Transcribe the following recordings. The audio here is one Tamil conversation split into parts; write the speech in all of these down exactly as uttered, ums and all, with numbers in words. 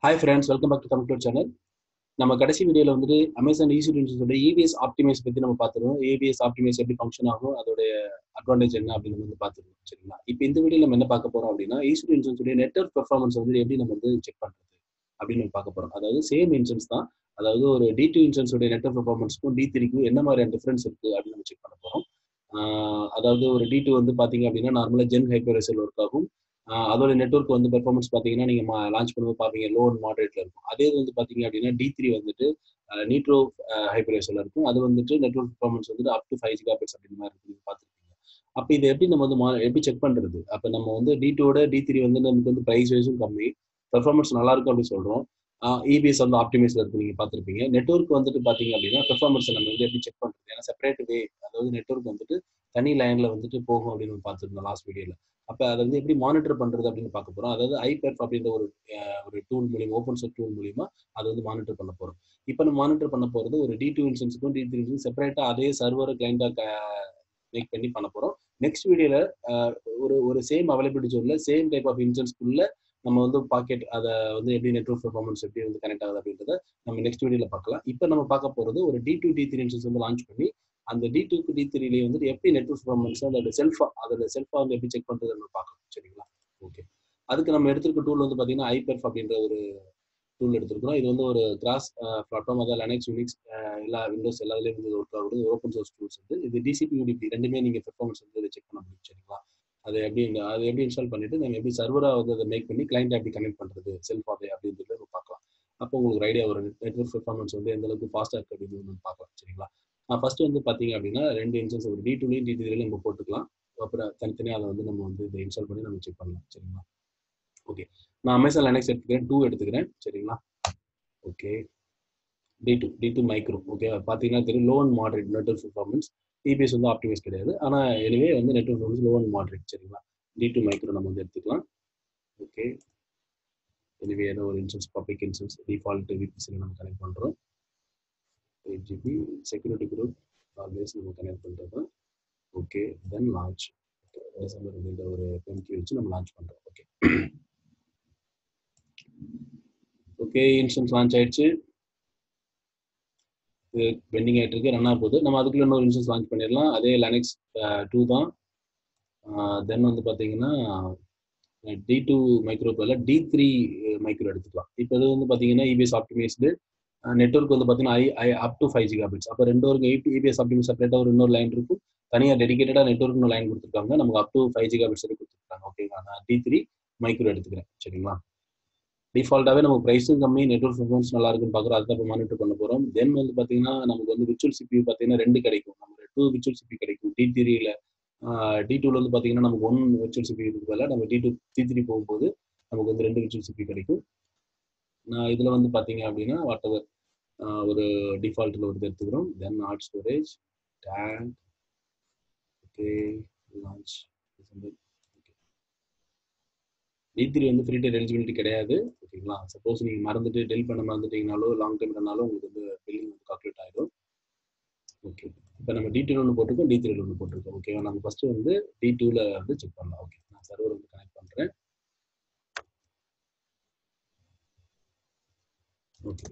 Hi friends, welcome back to Throughput channel. நம்ம கடைசி வீடியோல வந்துட்டு Amazon E C two instance ஓட E B S optimize பத்தி நம்ம பார்த்துருவோம். E B S optimize எப்படி ஃபங்க்ஷன் ஆகும், அதோட அட்வான்டேஜ் என்ன அப்படின்னு வந்து பார்த்துருவோம். சரிங்களா? இப்போ இந்த வீடியோல நம்ம என்ன பார்க்க போறோம் அப்படின்னா E C two instance உடைய நெட்வொர்க் பெர்ஃபார்மன்ஸ் வந்து எப்படி நம்ம வந்து செக் பண்றது அப்படின்னு நம்ம பார்க்க போறோம். அதாவது சேம் இன்ஸ்டன்ஸ் தான். அதாவது ஒரு D two instance உடைய நெட்வொர்க் பெர்ஃபார்மன்ஸ்க்கும் D three க்கும் என்ன மாதிரியான டிஃபரன்ஸ் இருக்கு அப்படின்னு நம்ம செக் பண்ண போறோம். அதாவது ஒரு D two வந்து பாத்தீங்க அப்படின்னா நார்மலா ஜென் ஹைப்பர்எஸ்எல் ஒர்க் ஆகும். அதோட நெட்வொர்க் வந்து பெர்ஃபார்மன்ஸ் பார்த்தீங்கன்னா நீங்கள் லான்ச் பண்ணும்போது பார்ப்பீங்க லோ அண்ட் மாடரேட்ல இருக்கும். அதே வந்து பார்த்தீங்க அப்படின்னா டி த்ரீ வந்துட்டு நீட்ரோ ஹைப்பர்எஸ்எல் இருக்கும். அது வந்துட்டு நெட்வொர்க் பெர்ஃபார்மன்ஸ் வந்துட்டு அப் டு ஃபைவ் ஜிகாபிட்ஸ் அப்படின்ற மாதிரி இருக்கு பார்த்துருப்பீங்க. அப்போ இதை எப்படி நம்ம வந்து எப்படி செக் பண்ணுறது? அப்போ நம்ம வந்து டி டூவோட டி த்ரீ வந்து நமக்கு வந்து ப்ரைஸ் வைஸும் கம்மி, பெர்ஃபார்மன்ஸ் நல்லா இருக்கும் அப்படின்னு சொல்கிறோம். இபிஎஸ் வந்து ஆப்டிமைஸ்ல இருக்கு நீங்கள் பார்த்துருப்பீங்க. நெட்வொர்க் வந்துட்டு பார்த்தீங்க அப்படின்னா பெர்ஃபார்மன்ஸை நம்ம வந்து எப்படி செக் பண்ணுறது? ஏன்னா செப்பரேட் வே, அதாவது நெட்வொர்க் வந்துட்டு தனி லைன்ல வந்துட்டு போகும் அப்படின்னு பார்த்துருந்தோம் லாஸ்ட் வீடியோல. அப்போ அதை வந்து எப்படி மானிட்டர் பண்றது அப்படின்னு பார்க்க போறோம். அதாவது ஐபெர்ஃப் அப்படின்ற ஒரு ஒரு டூல் மூலியமா, ஓப்பன் சோர்ஸ் டூல் மூலியமா அதை வந்து மானிட்டர் பண்ண போறோம். இப்போ நம்ம மானிட்டர் பண்ண போறது ஒரு டி டூ இன்ஸ்டன்ஸுக்கும் டி த்ரீ இன்ஸ்டன்ஸ் செப்பரேட்டா அதே சர்வர் கிளைண்டா மேக் பண்ணி பண்ண போறோம். நெக்ஸ்ட் வீடியோல ஒரு ஒரு சேம் அவைலபிலிட்டி ஜோன்ல சேம் டைப் ஆஃப் இன்ஸ்டன்ஸ்க்குள்ள நம்ம வந்து பாக்கெட் அதை வந்து எப்படி நெட்வொர்க் பெர்ஃபார்மன்ஸ் எப்படி வந்து கனெக்ட் ஆகுது அப்படின்றத நம்ம நெக்ஸ்ட் வீடியோல பார்க்கலாம். இப்போ நம்ம பார்க்க போறது ஒரு D two D three instance வந்து லான்ச் பண்ணி அந்த டி டூக்கு டி த்ரீலேயே வந்துட்டு எப்படி நெட்வொர்க் பெர்ஃபார்மன்ஸ் அதோட செல்ஃபா அதோட செல்ஃபா வந்து எப்படி செக் பண்றது நம்ம பார்க்கலாம். சரிங்களா? ஓகே. அதுக்கு நம்ம எடுத்திருக்க டூல் வந்து பார்த்தீங்கன்னா ஐபெர்ஃப் அப்படின்ற ஒரு டூல் எடுத்திருக்கிறோம். இது வந்து ஒரு கிராஸ் பிளாட்ஃபார்ம், அதாவது லினக்ஸ், யூனிக்ஸ், எல்லா விண்டோஸ் எல்லாத்துலேயும் வந்து ஒர்க் ஆகுது. ஓப்பன் சோர்ஸ் டூல்ஸ் வந்து இது டிசிபி யூடிபி ரெண்டுமே நீங்கள் பெர்ஃபார்மன்ஸ் வந்து செக் பண்ண முடியும். சரிங்களா? அதை எப்படி அதை எப்படி இன்ஸ்டால் பண்ணிட்டு நம்ம எப்படி சர்வராக வந்து அதை மேக் பண்ணி கிளைண்ட் எப்படி கனெக்ட் பண்ணுறது செல்ஃபாவே அப்படின்னு சொல்லி நம்ம பார்க்கலாம். அப்போ உங்களுக்கு ஒரு ஐடியா வரும் நெட்வொர்க் பெர்ஃபார்மன்ஸ் வந்து எந்த அளவுக்கு ஃபாஸ்ட்டாக இருக்குது அப்படின்னு நம்ம பார்க்கலாம். சரிங்களா? ஃபர்ஸ்ட் வந்து பார்த்தீங்க அப்படின்னா ரெண்டு இன்ஸ்டன்ஸ் ஒரு டி டூலையும் டி த்ரீலையும் நம்ம போட்டுக்கலாம். அப்புறம் தனித்தனியாக அதை வந்து நம்ம வந்து இதை இன்ஸ்டால் பண்ணி நம்ம செக் பண்ணலாம். சரிங்களா? ஓகே. நான் அமேசான் லினக்ஸ் எடுத்துக்கிறேன், டூ எடுத்துக்கிறேன். சரிங்களா? Okay. D two D two micro. Okay. பார்த்தீங்கன்னா தெரியும் low and moderate network performance. EBS வந்து ஆப்டிமைஸ் கிடையாது, ஆனால் எனிவே வந்து network performance low and moderate. சரிங்களா? டி டூ மைக்ரோ நம்ம வந்து எடுத்துக்கலாம். ஓகே. எனிவே ஏதோ ஒரு இன்ஸ்டன்ஸ் பப்ளிக் இன்ஸ்டன்ஸ் டிஃபால்ட் விபிசியில் நம்ம கனெக்ட் பண்ணுறோம். Eight GB security group always நம்ம கனெக்ட் பண்ணுறது. ஓகே. Then launch. டிசம்பர் இந்த ஒரு எம்கி வச்சு நம்ம லான்ச் பண்ணுறோம். ஓகே. ஓகே. இன்ஸ்டன்ஸ் லான்ச் ஆயிடுச்சு. இது பெண்டிங் ஆகிட்டு இருக்கு, ரன் ஆக போகுது. நம்ம அதுக்குள்ள இன்னொரு இன்ஸ்டன்ஸ் லான்ச் பண்ணிடலாம். அதே லினக்ஸ் டூ தான். தென் வந்து பார்த்தீங்கன்னா டி டூ மைக்ரோ பதில் டி த்ரீ மைக்ரோ எடுத்துக்கலாம். இப்போ இது வந்து பார்த்தீங்கன்னா இபிஎஸ் ஆப்டிமைஸ்டு நெட்வொர்க் வந்து பார்த்தீங்கன்னா I I up to five gigabits. அப்போ ரெண்டு ஒரு எயிட் இபிஎஸ் ஆப்டிமைஸ் செப்பரேட்டாக ஒரு இன்னொரு லைன் இருக்கும், தனியாக டெடிகேட்டடாக நெட்வொர்க் இன்னொரு லைன் கொடுத்துருக்காங்க. நமக்கு அப் டு ஃபைவ் ஜிகாபிட்ஸ் வரைக்கும் கொடுத்துருக்காங்க. ஓகேங்களா? நான் டி த்ரீ மைக்ரோ எடுத்துக்கிறேன். சரிங்களா? டிஃபால்ட்டாகவே நமக்கு ப்ரைஸும் கம்மி, நெட்வொர்க் பெர்ஃபார்மன்ஸ் நல்லா இருக்குன்னு பார்க்குறோம். அதுதான் இப்போ மானிட்டர் பண்ண போகிறோம். தென் வந்து பார்த்தீங்கன்னா நமக்கு வந்து விர்ச்சுவல் சிபியூ பார்த்தீங்கன்னா ரெண்டு கிடைக்கும். நமக்கு டூ விர்ச்சுவல் சிபி கிடைக்கும். டி த்ரீல டி டூல வந்து பார்த்தீங்கன்னா நமக்கு ஒன் விர்ச்சுவல் சிபி இருக்கு பதில் நம்ம டி டூ டி த்ரீ போகும்போது நமக்கு வந்து ரெண்டு விர்ச்சுவல் சிபி கிடைக்கும். நான் இதில் வந்து பார்த்தீங்க அப்படின்னா வாட் எவர் ஒரு டிஃபால்ட்டில் ஒரு எடுத்துக்கிறோம். Then hard storage take. Okay. Launch. T three வந்து ஃப்ரீ டெல் எலிஜிபிலிட்டி கிடையாது. ஓகேங்களா? சப்போஸ் நீங்கள் மறந்துட்டு டெல் பண்ண மறந்துட்டீங்கனாலோ லாங் டைம் இருந்தாலும் உங்களுக்கு வந்து பில்லிங் வந்து கால்குலேட் ஆகிடும். ஓகே. இப்போ நம்ம டி டூல ஒன்று போட்டிருக்கோம், டி த்ரீல ஒன்று போட்டிருக்கோம். ஓகேவா? நம்ம ஃபர்ஸ்ட் வந்து டி டூல வந்து செக் பண்ணலாம். ஓகே. நான் சர்வர் வந்து கனெக்ட் பண்ணுறேன். ஓகே.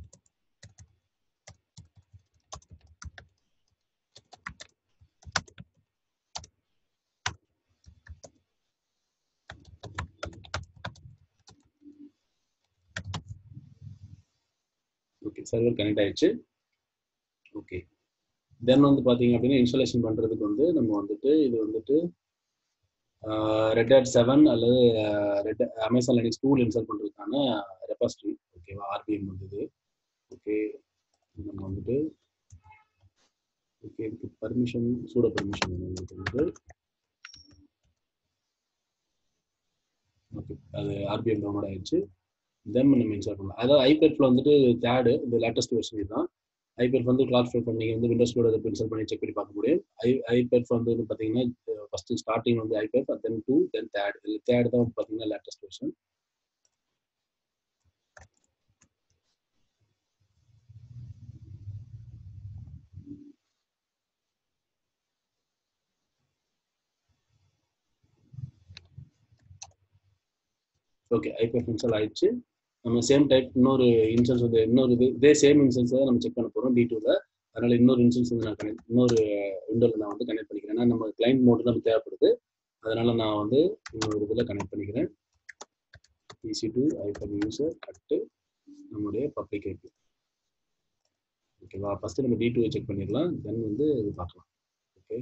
ஓகே. சர்வர் கனெக்ட் ஆயிடுச்சு. ஓகே. தென் வந்து பார்த்தீங்க அப்படின்னா இன்ஸ்டாலேஷன் பண்ணுறதுக்கு வந்து நம்ம வந்துட்டு இது வந்துட்டு ரெட் ஹேட் செவன் அல்லது red Amazon Linux tool install பண்ணுறதுக்கான ரெபாசிட்டரி. ஓகேவா? ஆர்பிஎம் வந்தது. ஓகே. நம்ம வந்துட்டு ஓகே இதுக்கு பர்மிஷன் சூட பர்மிஷன் வந்து ஓகே அது ஆர்பிஎம் டவுன்லோட் ஆயிடுச்சு. தென் நம்ம இன்ஸ்டால் பண்ணலாம். அதாவது ஐபெர்ஃப்ல வந்துட்டு தேர்டு இந்த லேட்டஸ்ட் வெர்ஷன் தான். ஐபெர்ஃப் வந்து கிளாஸ் ஃபைல் பண்ணி வந்து விண்டோஸ் கூட இன்ஸ்டால் பண்ணி செக் பண்ணி பார்க்க முடியும். ஐ ஐபெர்ஃப் வந்து பார்த்தீங்கன்னா ஃபர்ஸ்ட் ஸ்டார்டிங் வந்து iperf, then two, then third. இது தேர்ட் தான் பார்த்தீங்கன்னா latest version. Okay. Iperf install ஆயிடுச்சு. நம்ம சேம் டைப் இன்னொரு இன்ஸ்டன்ஸ் வந்து இன்னொரு இது இதே சேம் இன்ஸ்டன்ஸ் தான் நம்ம செக் பண்ண போகிறோம் டி டூவில். அதனால் இன்னொரு இன்ஸ்டன்ஸ் வந்து நான் கனெக்ட் இன்னொரு விண்டோவில் நான் வந்து கனெக்ட் பண்ணிக்கிறேன். ஏன்னா நம்ம கிளைண்ட் மோடு நமக்கு தேவைப்படுது. அதனால் நான் வந்து இன்னொரு இதில் கனெக்ட் பண்ணிக்கிறேன். E C two hyphen user at நம்முடைய பப்ளிக் ஐபி. ஓகேவா? ஃபஸ்ட்டு நம்ம டி டூவை செக் பண்ணிடலாம், தென் வந்து இது பார்க்கலாம். Okay,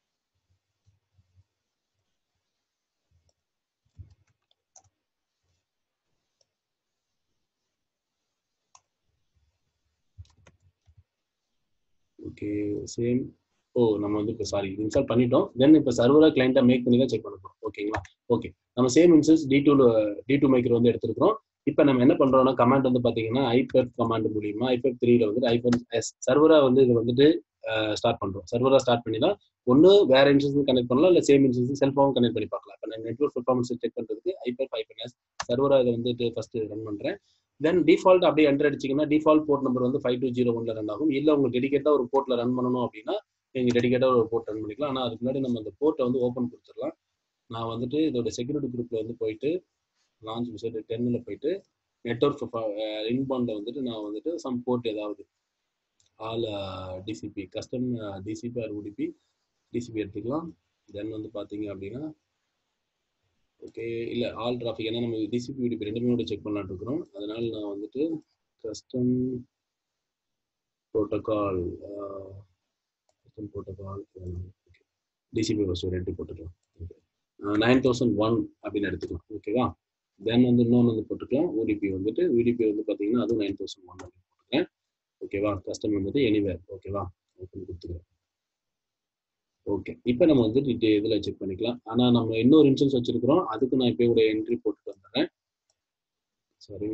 okay same. ஓ நம்ம வந்து இப்போ சாரி இன்ஸ்டால் பண்ணிட்டோம். தென் இப்போ சர்வராக கிளைண்ட்டாக மேக் பண்ணி தான் செக் பண்ண போகிறோம். ஓகேங்களா? ஓகே, நம்ம சேம் இன்ஸ்டன்ஸ் டி டூவில் டி டூ மேக்கர் வந்து எடுத்துருக்கிறோம். இப்போ நம்ம என்ன பண்ணுறோம்னா கமாண்ட் வந்து பார்த்தீங்கன்னா ஐபெர்ஃப் கமாண்ட் மூலியமா ஐபெர்ஃப் த்ரீல வந்து ஐபெர்ஃப் எஸ் சர்வராக வந்து இது வந்துட்டு ஸ்டார்ட் பண்ணுறோம். சர்வராக ஸ்டார்ட் பண்ணி தான் ஒன்று வேற இன்ஸ்டன்ஸ் கனெக்ட் பண்ணலாம், இல்லை சேம் இன்ஸ்டன்ஸ் செல்ஃபாகவும் கனெக்ட் பண்ணி பார்க்கலாம். இப்போ நான் நெட்வொர்க் பெர்ஃபார்மன்ஸ் செக் பண்ணுறதுக்கு ஐபெர்ஃப் ஐபன் எஸ் சர்வராக இதை வந்துட்டு ஃபஸ்ட்டு ரன் பண்ணுறேன். தென் டிஃபால்ட் அப்படியே என்டர் அடிச்சிங்கன்னா டிஃபால்ட் போர்ட் நம்பர் வந்து ஃபைவ் டூ ஜீரோ ஒன்ல ரன் ஆகும். இல்லை உங்களுக்கு டெடிகேட்டாக ஒரு போர்ட்டில் ரன் பண்ணணும் அப்படின்னா நீங்கள் டெடிகேட்டாக ஒரு போர்ட் ரன் பண்ணிக்கலாம். ஆனால் அதுக்கு முன்னாடி நம்ம அந்த போர்ட்டை வந்து ஓப்பன் கொடுத்துடலாம். நான் வந்துட்டு இதோட செக்யூரிட்டி குரூப்பில் வந்து போயிட்டு லான்ச் விசிட் டென்னில் போயிட்டு நெட்வொர்க் இன்பவுண்டில் வந்துட்டு நான் வந்துட்டு சம் போர்ட் ஏதாவது all TCP custom TCP or UDP TCP எடுத்துக்கலாம். தென் வந்து பார்த்தீங்க அப்படின்னா ஓகே இல்லை ஆல் டிராஃபிக், ஏன்னா நம்ம டிசிபி உடிபி ரெண்டுமே செக் பண்ணலான்னு இருக்கிறோம். அதனால நான் வந்துட்டு custom protocol custom protocol TCP first ரெண்டு போட்டுக்கலாம். ஓகே, நைன் தௌசண்ட் ஒன் அப்படின்னு எடுத்துக்கலாம். ஓகேவா? தென் வந்து இன்னொன்று வந்து போட்டுக்கலாம் ஓடிபி வந்துட்டு ஓடிபி வந்து பார்த்தீங்கன்னா அதுவும் நைன் தௌசண்ட் ஒன் அப்படின்னு போட்டுக்கிறேன். ஓகேவா? கஸ்டம் வந்துட்டு எனிவேர். ஓகேவா? ஓப்பன் கொடுத்துக்கிறேன். ஓகே, இப்போ நம்ம வந்து இதில் செக் பண்ணிக்கலாம். ஆனால் நம்ம இன்னொரு இன்ஸ்டன்ஸ் வச்சிருக்கிறோம், அதுக்கு நான் இப்போ ஒரு என்ட்ரி போட்டுட்டு வந்துடுறேன். சாரி,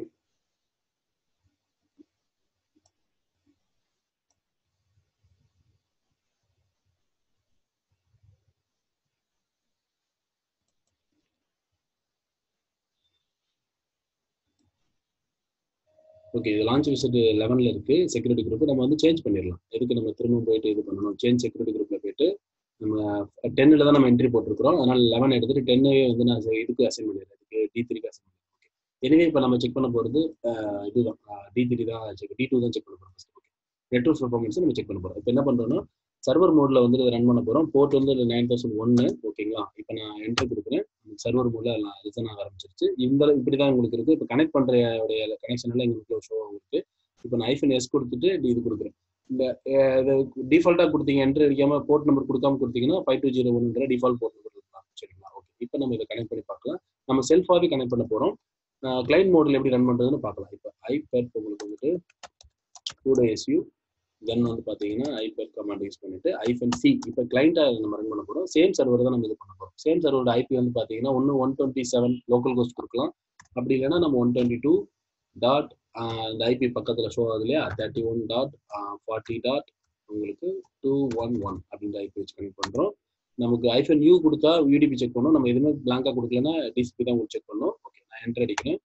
ஓகே இது லான்ச் விசிட் லெவனில் இருக்குது செக்யூரிட்டி குரூப். நம்ம வந்து சேஞ்ச் பண்ணிடலாம். எதுக்கு நம்ம திரும்ப போயிட்டு இது பண்ணணும்? சேஞ்ச் செக்யூரிட்டி குரூப்பில் போயிட்டு நம்ம டென்னில் தான் நம்ம என்ட்ரி போட்டிருக்கிறோம். அதனால் லெவன் எடுத்துட்டு டென்னே வந்து நான் இதுக்கு அசைன் பண்ணிடுறேன், இதுக்கு டி த்ரீக்கு அசைன் பண்ணிடுறேன். ஓகே, எனவே இப்போ நம்ம செக் பண்ண போகிறது இதுதான் டி த்ரீ தான் செக் டி டூ தான் செக் பண்ண போகிறோம் ஃபஸ்ட். ஓகே, நெட்வொர்க் பெர்ஃபார்மன்ஸ் நம்ம செக் பண்ண போகிறோம். இப்போ என்ன பண்ணுறோம்னா சர்வர் மோடில் வந்து ரன் பண்ண போகிறோம். போர்ட் வந்து நைன் தௌசண்ட் ஒன்று. ஓகேங்களா? இப்போ நான் என்ட்ரி கொடுக்குறேன். சர்வர் மோடில் நான் ரிசன் ஆக ஆரம்பிச்சிருச்சு. இந்த இப்படி தான் உங்களுக்கு இருக்குது. இப்போ கனெக்ட் பண்ணுற கனெக்ஷன் எல்லாம் எங்களுக்கு ஷோ ஆகுது. இப்போ நான் ஐஃபன் எஸ் கொடுத்துட்டு இது கொடுக்குறேன். இந்த டிஃபால்ட்டாக கொடுத்தீங்க என்ட்ரி அடிக்காமல் போர்ட் நம்பர் கொடுக்காம கொடுத்தீங்கன்னா ஃபைவ் டூ ஜீரோ ஒன்றுங்கிற டிஃபால்ட் போர்ட் நம்பர் இருக்கலாம். சரிங்களா? ஓகே, இப்போ நம்ம இதை கனெக்ட் பண்ணி பார்க்கலாம். நம்ம செல்ஃபாகவே கனெக்ட் பண்ண போகிறோம். கிளைண்ட் மோடில் எப்படி ரன் பண்ணுறதுன்னு பார்க்கலாம். இப்போ ஐபெர்ஃப் உங்களுக்கு வந்துட்டு கூட எஸ்யூ தென் வந்து பார்த்தீங்கன்னா ஐபெர்ஃப் கமாண்ட் யூஸ் பண்ணிட்டு ஐஃபன் சி இப்போ கிளைண்ட்டாக நம்ம ரன் பண்ண போகிறோம். சேம் சர்வர் தான் நம்ம இது பண்ண போகிறோம். சேம் சர்வரோட ஐபி வந்து பார்த்தீங்கன்னா ஒன்று one twenty seven local host கொடுக்கலாம். அப்படி இல்லைன்னா நம்ம ஒன் டுவெண்ட்டி டூ டாட் இந்த ஐபி பக்கத்தில் ஷோ ஆகுது இல்லையா, thirty one dot forty dot உங்களுக்கு டூ ஒன் ஒன் அப்படின்ற ஐபி வச்சு கனெக்ட் பண்ணுறோம். நமக்கு ஐஃபன் யூ கொடுத்தா யூடிபி செக் பண்ணணும். நம்ம எதுவுமே பிளாங்காக கொடுக்கலன்னா டிசிபி தான் உங்களுக்கு செக் பண்ணணும். ஓகே, நான் என்டர் அடிக்கிறேன்.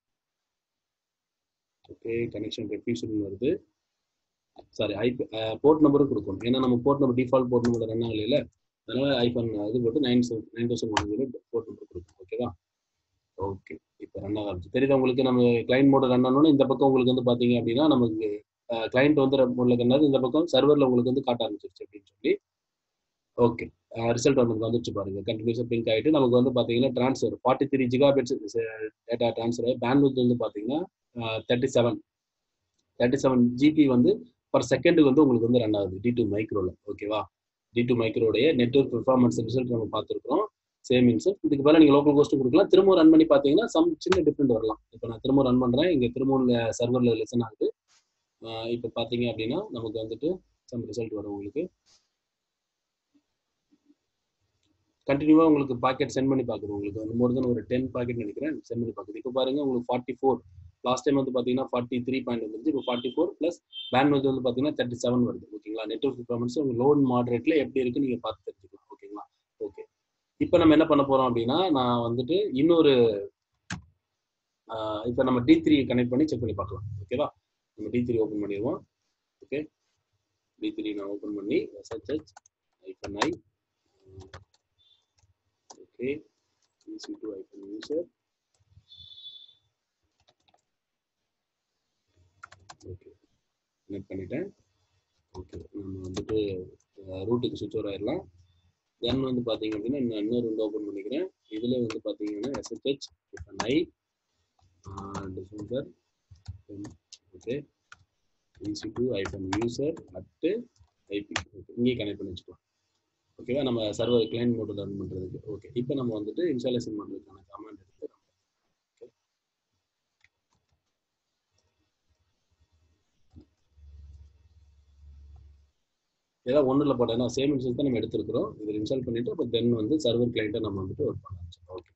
ஓகே, கனெக்ஷன் ரெஃப்யூஷன் வருது. சாரி ஐபி போர்ட் நம்பரும் கொடுக்கணும். ஏன்னா நம்ம port number default port number run ஆகல இல்லை, அதனால ஐஃபன் இது போட்டு nine nine thousand one zero port number கொடுக்கணும். ஓகேவா? ஓகே, இப்போ ரன் ஆக ஆரம்பிச்சு தெரியுது உங்களுக்கு. நம்ம கிளைண்ட் மோட் ரன் ஆனோன்னு இந்த பக்கம் உங்களுக்கு வந்து பார்த்தீங்க அப்படின்னா நமக்கு கிளைண்ட் வந்து மோட்ல கண்டாது, இந்த பக்கம் சர்வரில் உங்களுக்கு வந்து காட்ட ஆரம்பிச்சிருச்சு அப்படின்னு சொல்லி. ஓகே, ரிசல்ட் நமக்கு வந்துச்சு பாருங்க. கண்டினியூஸாக பிங்க் ஆகிட்டு நமக்கு வந்து பார்த்தீங்கன்னா transfer forty three gigabytes data transfer ஆகி பேண்ட்வித் வந்து பார்த்தீங்கன்னா thirty seven thirty seven GB வந்து பர் செகண்டுக்கு வந்து உங்களுக்கு வந்து ரன் ஆகுது டி டூ மைக்ரோவில். ஓகேவா? டி டூ மைக்ரோடைய நெட்வொர்க் பெர்ஃபார்மன்ஸ் ரிசல்ட் நம்ம பார்த்துருக்கோம். சேம் இன்செட் இதுக்கு மேலே நீங்கள் லோக்கல் கோஸ்ட்டும் கொடுக்கலாம். திரும்ப ரன் பண்ணி பார்த்தீங்கன்னா சம் சின்ன டிஃப்ரெண்ட் வரலாம். இப்போ நான் திரும்ப ரன் பண்ணுறேன். இங்கே திரும்ப சர்வரில் லிசன் ஆகுது. இப்போ பார்த்தீங்க அப்படின்னா நமக்கு வந்துட்டு சம் ரிசல்ட் வரும். உங்களுக்கு கண்டினியூவாக உங்களுக்கு பாக்கெட் சென்ட் பண்ணி பார்க்குது. உங்களுக்கு வந்து மோர் தென் ஒரு டென் பாக்கெட் நினைக்கிறேன் சென்ட் பண்ணி பார்க்குது. இப்போ பாருங்க உங்களுக்கு ஃபார்ட்டி ஃபோர் லாஸ்ட் டைம் வந்து பார்த்தீங்கன்னா ஃபார்ட்டி த்ரீ பாயிண்ட் வந்துருச்சு. இப்போ ஃபார்ட்டி ஃபோர் ப்ளஸ் பேண்ட் வந்து பார்த்தீங்கன்னா தேர்ட்டி செவன் வருது. ஓகேங்களா? நெட்வொர்க் பெர்ஃபார்மன்ஸ் உங்கள் லோட் மாடரேட்டில் எப்படி இருக்குன்னு நீங்கள் பார்த்து தெரிஞ்சுக்கலாம். ஓகேங்களா? ஓகே, இப்போ நம்ம என்ன பண்ண போகிறோம் அப்படின்னா நான் வந்துட்டு இன்னொரு இப்போ நம்ம டி த்ரீ கனெக்ட் பண்ணி செக் பண்ணி பார்க்கலாம். ஓகேவா? நம்ம டி த்ரீ ஓப்பன் பண்ணிடுவோம். ஓகே, டி த்ரீ நான் ஓப்பன் பண்ணி SSH hyphen I okay E C two hyphen user okay connect பண்ணிட்டேன். ஓகே நம்ம வந்துட்டு ரூட்டுக்கு சுவிட்ச் ஓவர் ஆயிடலாம். தென் வந்து பார்த்தீங்க அப்படின்னா நான் இன்னொரு விண்டோ ஓப்பன் பண்ணிக்கிறேன். இதில் வந்து பார்த்தீங்கன்னா SSH I defender okay E C two hyphen user at I P இங்கே கனெக்ட் பண்ணி வச்சுக்கலாம். ஓகேவா, நம்ம சர்வர் கிளைண்ட் மோடில் ரன் பண்ணுறதுக்கு. ஓகே இப்போ நம்ம வந்துட்டு இன்ஸ்டாலேஷன் பண்ணுறதுக்கான கமாண்ட் எடுத்து ஏதாவது ஒன்றில் போட்டோம்னா சேம் இன்ஸ்டால் தான் நம்ம எடுத்துருக்கிறோம். இதில் இன்ஸ்டால் பண்ணிவிட்டு அப்போ தென் வந்து சர்வர் கிளைண்ட்டை நம்ம வந்துட்டு ஒர்க் பண்ண ஆரம்பிச்சோம். ஓகே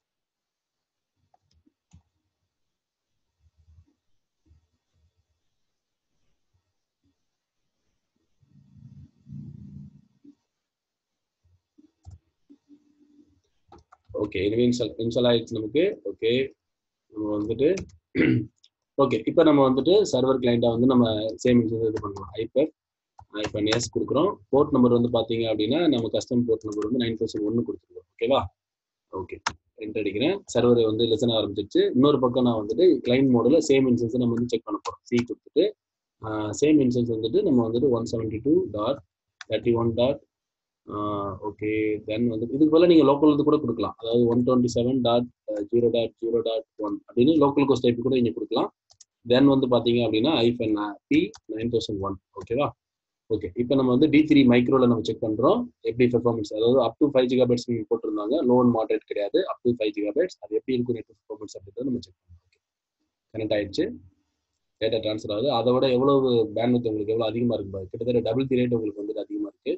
ஓகே இதுவே இன்ஸ்டால் இன்ஸ்டால் ஆயிடுச்சு நமக்கு. ஓகே நம்ம வந்துட்டு ஓகே இப்போ நம்ம வந்துட்டு சர்வர் கிளைண்ட்டை வந்து நம்ம சேம் இன்ஸ்டால் இது பண்ணுவோம். ஐபர் இப்போ எஸ் கொடுக்குறோம். போர்ட் நம்பர் வந்து பார்த்தீங்க அப்படின்னா நம்ம கஸ்டம் போர்ட் நம்பர் வந்து நைன் தௌசண்ட் ஒன்று கொடுத்துருக்கோம். ஓகேவா, ஓகே என்டர் அடிக்கிறேன். சர்வர் வந்து லிசன் ஆரம்பிச்சிருச்சு. இன்னொரு பக்கம் நான் வந்துட்டு கிளைண்ட் மோடில் சேம் இன்ஸ்டன்ஸ் நம்ம வந்து செக் பண்ண போகிறோம். சி கொடுத்துட்டு சேம் இன்ஸ்டன்ஸ் வந்துட்டு நம்ம வந்துட்டு one seventy two dot thirty one dot okay then வந்து இதுக்கு போல நீங்கள் லோக்கல் வந்து கூட கொடுக்கலாம். அதாவது one twenty seven dot zero dot zero dot one அப்படின்னு லோக்கல் கோஸ்ட் டைப் கூட நீங்கள் கொடுக்கலாம். தென் வந்து பார்த்தீங்க அப்படின்னா hyphen P nine thousand one ஓகேவா. ஓகே இப்போ நம்ம வந்து டி த்ரீ மைக்ரோவில் நம்ம செக் பண்ணுறோம் எப்படி பெர்ஃபார்மன்ஸ். அதாவது up to five gigabytes நீங்கள் போட்டிருந்தாங்க, லோன் மாடரேட் கிடையாது, up to five gigabytes. அது எப்படி இருக்கும் நெட்வொர்க் பெர்ஃபார்மன்ஸ் அப்படின்றத நம்ம செக் பண்ணுறோம். ஓகே கனெக்ட் ஆயிடுச்சு, டேட்டா ட்ரான்ஸ்ஃபர் ஆகுது. அதை விட எவ்வளவு பேண்ட்வித் உங்களுக்கு எவ்வளோ அதிகமாக இருக்கு, கிட்டத்தட்ட டபுள் தி ரேட் உங்களுக்கு வந்துட்டு அதிகமாக இருக்கு.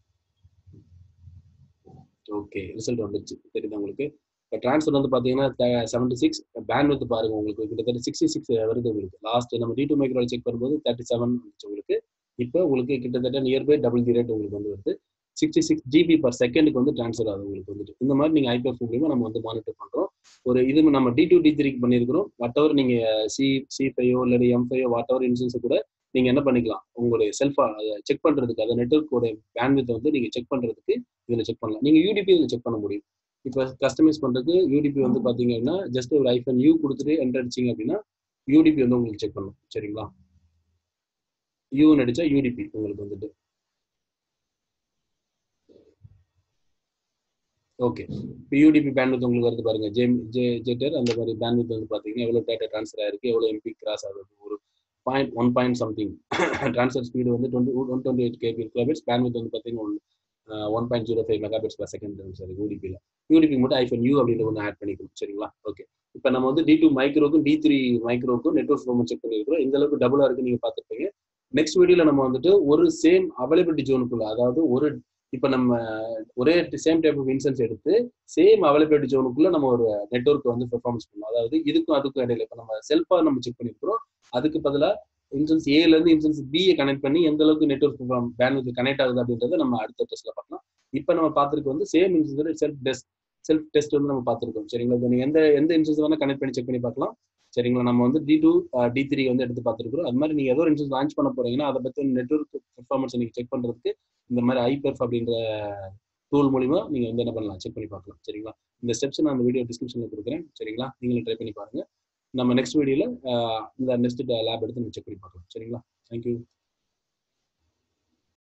ஓகே ரிசல்ட் வந்துருச்சு தெரியுது உங்களுக்கு. இப்போ ட்ரான்ஸ்ஃபர் வந்து பார்த்தீங்கன்னா செவன்டி சிக்ஸ் பேண்ட்வித் பாருங்க உங்களுக்கு கிட்டத்தட்ட சிக்ஸ்டி சிக்ஸ் வருது உங்களுக்கு. லாஸ்ட் நம்ம டி டூ மைக்ரோவில் செக் பண்ணும்போது தேர்ட்டி செவன் வந்துச்சு உங்களுக்கு. இப்போ உங்களுக்கு கிட்டத்தட்ட நியர்பை டபுள் தி ரேட் உங்களுக்கு வந்து வருது. சிக்ஸ்டி சிக்ஸ் ஜிபி பர் செகண்டுக்கு வந்து ட்ரான்ஸ்ஃபர் ஆகுது உங்களுக்கு வந்துட்டு. இந்த மாதிரி நீங்கள் ஐபிஎஃப் மூலியமாக நம்ம வந்து மானிட்டர் பண்ணுறோம். ஒரு இது நம்ம டி டூ டி த்ரீக்கு பண்ணியிருக்கிறோம். வாட் எவர் நீங்கள் சி சி ஃபைவோ இல்லை எம் ஃபைவோ வாட் எவர் இன்சூரன்ஸை கூட நீங்கள் என்ன பண்ணிக்கலாம், உங்களுடைய செல்ஃபாக அதை செக் பண்ணுறதுக்கு, அதை நெட்வொர்க்கோட பேண்ட்வித்தை வந்து நீங்கள் செக் பண்ணுறதுக்கு இதில் செக் பண்ணலாம். நீங்கள் யூடிபி இதில் செக் பண்ண முடியும். இப்போ கஸ்டமைஸ் பண்ணுறதுக்கு யூடிபி வந்து பார்த்தீங்கன்னா ஜஸ்ட் ஒரு ஐஃபன் யூ கொடுத்துட்டு என்டர் அடிச்சிங்க அப்படின்னா யூடிபி வந்து உங்களுக்கு செக் பண்ணணும். சரிங்களா, யூன்னு அடிச்சா யூடிபி உங்களுக்கு வந்துட்டு. ஓகே இப்போ யூடிபி பேண்ட்வித் உங்களுக்கு வருது பாருங்க, ஜே ஜே ஜெட்டர் அந்த மாதிரி பேண்ட்வித் வந்து பார்த்தீங்கன்னா எவ்வளோ டேட்டா ட்ரான்ஸ்ஃபர் ஆயிருக்கு, எவ்வளோ எம்பி கிராஸ் ஆகுது, ஒரு point one point something transfer speed வந்து twenty one twenty eight KB kilobits, bandwidth வந்து பார்த்தீங்கன்னா one point zero five megabits per second sir யூடிபியில். யூடிபி மட்டும் ஐஃபன் யூ அப்படின்ற ஒன்று ஆட் பண்ணிக்கணும். சரிங்களா, ஓகே இப்போ நம்ம வந்து டி டூ மைக்ரோக்கும் டி த்ரீ மைக்ரோக்கும் நெட்வொர்க் பெர்ஃபார்மன்ஸ் செக் பண்ணியிருக்கிறோம். இந்த அளவுக்கு டபுளாக இருக்கு நீங்கள் பார்த்துருப்பீங்க. நெக்ஸ்ட் வீடியோவில் நம்ம வந்துட்டு ஒரு சேம் அவைலபிலிட்டி ஜோனுக்குள்ள, அதாவது ஒரு இப்போ நம்ம ஒரே சேம் டைப் ஆஃப் இன்ஸ்டன்ஸ் எடுத்து சேம் அவைலபிலிட்டி ஜோனுக்குள்ள நம்ம ஒரு நெட்வொர்க் வந்து பெர்ஃபார்மன்ஸ் பண்ணணும். அதாவது இதுக்கும் அதுக்கும் இடையில இப்போ நம்ம செல்ஃபாக நம்ம செக் பண்ணியிருக்கிறோம். அதுக்கு பதிலாக இன்ஸ்டன்ஸ் ஏல இருந்து இன்ஸ்டன்ஸ் பியை கனெக்ட் பண்ணி எந்த அளவுக்கு நெட்வொர்க் பேண்ட்வித் கனெக்ட் ஆகுது அப்படின்றத நம்ம அடுத்த டெஸ்ட்ல பார்க்கலாம். இப்போ நம்ம பார்த்துருக்கு வந்து same instance self test self test வந்து நம்ம பார்த்துருக்கோம். சரிங்களா, நீங்க எந்த எந்த இன்ஸ்டன்ஸ் வேணா கனெக்ட் பண்ணி செக் பண்ணி பார்க்கலாம். சரிங்களா, நம்ம வந்து டி டூ டி த்ரீ வந்து எடுத்து பார்த்துருக்கோம். அது மாதிரி நீங்க ஏதோ ஒரு இன்ஸ்டன்ஸ் லான்ச் பண்ண போறீங்கன்னா அதை பத்தி நெட்வொர்க் பெர்ஃபார்மன்ஸ் நீங்க செக் பண்றதுக்கு இந்த மாதிரி ஐபெர்ஃப் அப்படின்ற டூல் மூலியமா நீங்க வந்து என்ன பண்ணலாம், செக் பண்ணி பார்க்கலாம். சரிங்களா, இந்த ஸ்டெப்ஸ் நான் அந்த வீடியோ டிஸ்கிரிப்ஷன்ல கொடுக்குறேன். சரிங்களா, நீங்களும் ட்ரை பண்ணி பாருங்க. நம்ம நெக்ஸ்ட் வீடியோல இந்த நெக்ஸ்ட் லேப் எடுத்து நம்ம செக் பண்ணி பார்க்கலாம். சரிங்களா, தேங்க்யூ.